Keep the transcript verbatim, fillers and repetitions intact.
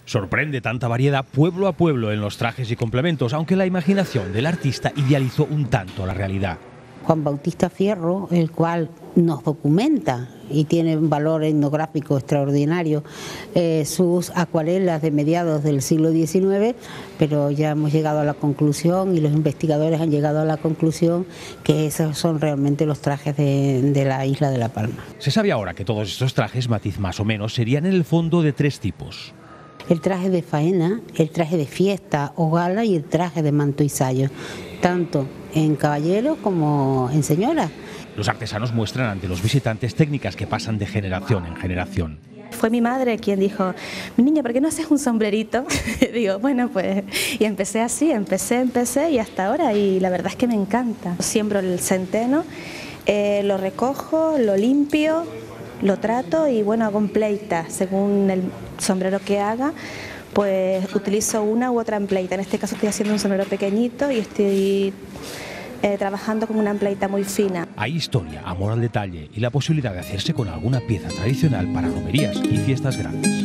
Sorprende tanta variedad pueblo a pueblo en los trajes y complementos, aunque la imaginación del artista idealizó un tanto la realidad. Juan Bautista Fierro, el cual nos documenta y tiene un valor etnográfico extraordinario, eh, sus acuarelas de mediados del siglo diecinueve, pero ya hemos llegado a la conclusión y los investigadores han llegado a la conclusión que esos son realmente los trajes de, de la isla de La Palma. Se sabe ahora que todos estos trajes, matiz más o menos, serían en el fondo de tres tipos. El traje de faena, el traje de fiesta o gala y el traje de manto y sayo, tanto en caballero como en señora. Los artesanos muestran ante los visitantes técnicas que pasan de generación en generación. Fue mi madre quien dijo, mi niña, ¿por qué no haces un sombrerito? Digo, bueno, pues, y empecé así, empecé, empecé y hasta ahora, y la verdad es que me encanta. Siembro el centeno, eh, lo recojo, lo limpio, lo trato y bueno, hago un pleita según el sombrero que haga. Pues utilizo una u otra empleita. En este caso estoy haciendo un sombrero pequeñito y estoy eh, trabajando con una empleita muy fina. Hay historia, amor al detalle y la posibilidad de hacerse con alguna pieza tradicional para romerías y fiestas grandes.